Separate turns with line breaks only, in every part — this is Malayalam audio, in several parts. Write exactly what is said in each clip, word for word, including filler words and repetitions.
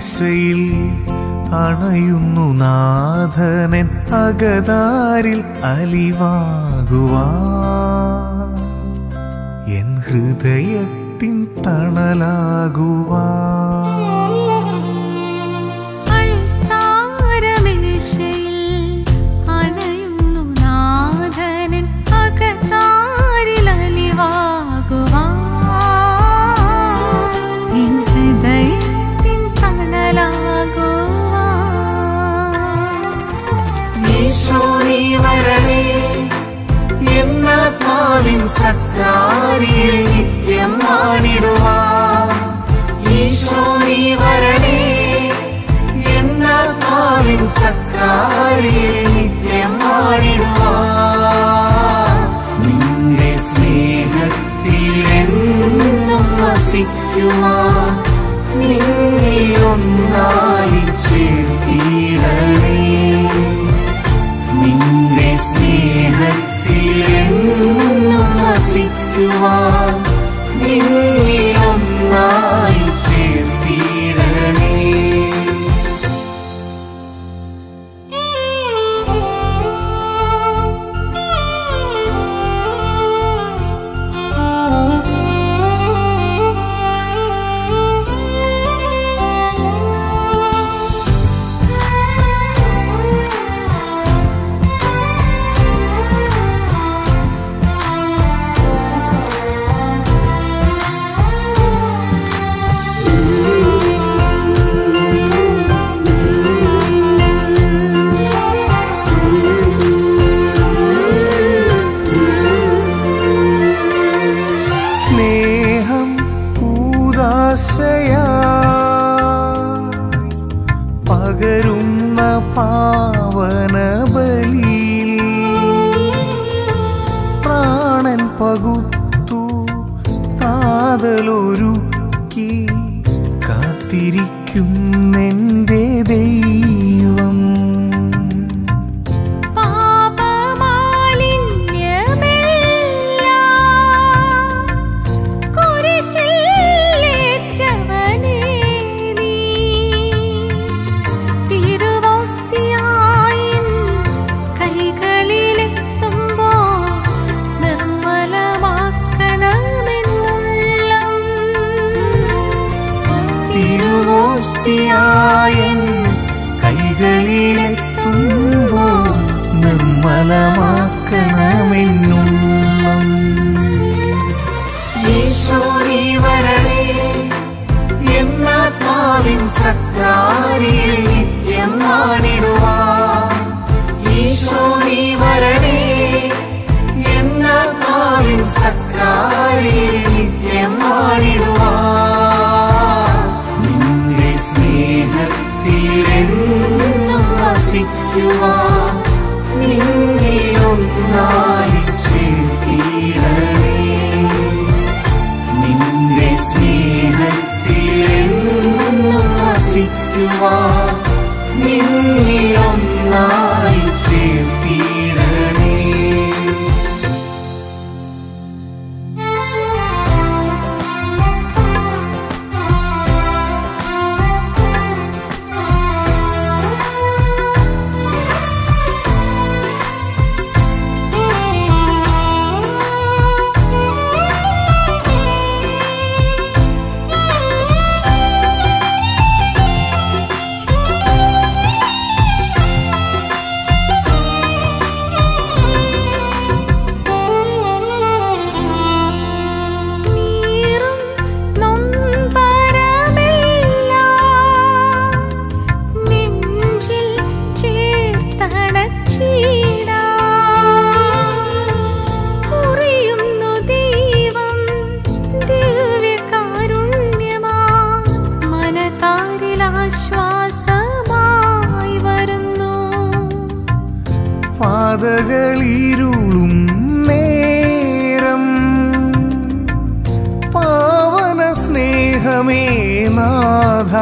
മേശയിൽ അണയുന്നു നാഥനൻ അകതാരിൽ അലിവാകുവാൻ, എൻ ഹൃദയത്തിൻ തണലാകുവാൻ.
എന്നാത്മാവിൻ സക്രാരിയിൽ നിത്യം വാണിടുവാൻ, ഈശോ നീ വരണേ. എന്നാത്മാവിൻ സക്രാരിയിൽ നിത്യം വാണിടുവാൻ, നിന്റെ സ്നേഹത്തിലെന്നും വസിക്കുവാൻ, നിന്നിലൊന്നായി ചേർത്തിടണേ. നിന്റെ സ്നേഹത്തിലെന്നും വസിക്കുവാൻ, നിന്നിലൊന്നായി ചേർത്തിടണേ.
പകരുന്ന പാവന ബലിയിൽ പ്രാണൻ പകുത്തു പ്രാതലൊരുക്കി കാത്തിരിക്കുന്നെൻ്റെ ദൈവം. തിരുവോസ്തിയായൻ കൈകളിലെത്തുമ്പോൾ നിർമ്മലമാക്കണമെന്നുള്ളം. ഈശോ നീ വരണേ. എന്നാത്മാവിൻ സക്രാരിയിൽ നിത്യം വാണിടുവാൻ, ഈശോ നീ വരണേ. എന്നാത്മാവിൻ സക്രാരിയിൽ നിത്യം വാണിടുവാൻ, സ്നേഹത്തിലെന്നും വസിക്കുവാൻ, നിന്നിലൊന്നായി ചേർത്തിടണേ. നിന്റെ സ്നേഹത്തിലെന്നും വസിക്കുവാൻ, നിന്നിലൊന്നായി ചേർത്തിടണേ. പാതകളിരുളും നേരം പാവന സ്നേഹമേ നാഥ,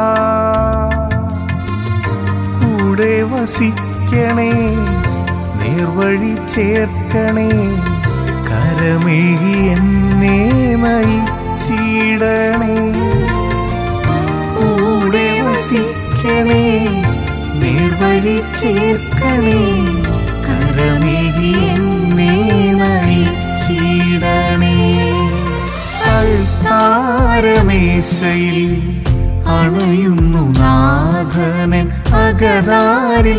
കൂടെ വസിക്കണേ, നേർവഴി ചേർക്കണേ, കരമേകി എന്നെ നയിച്ചിടണേ. കൂടെ വസിക്കണേ, നേർവഴി ചേർക്കണേ, കരമേകി എന്നെ നയിച്ചിടണേ. അൾത്താരമേശയിൽ അണയുന്നു നാഥനൻ അകതാരിൽ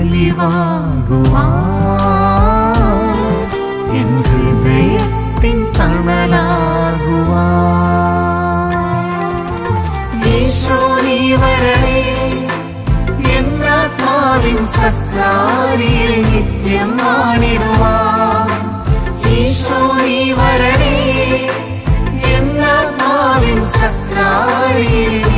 അലിവാകുവാൻ, എൻ ഹൃദയത്തിൻ തണലാകുവാൻ. ഈശോ നീ വരണേ, എന്നാത്മാവിൻ സക്രാരിയിൽ നിത്യം വാണിടുവാൻ. ഈശോ നീ വരണേ, എന്നാത്മാവിൻ സക്രാരിയിൽ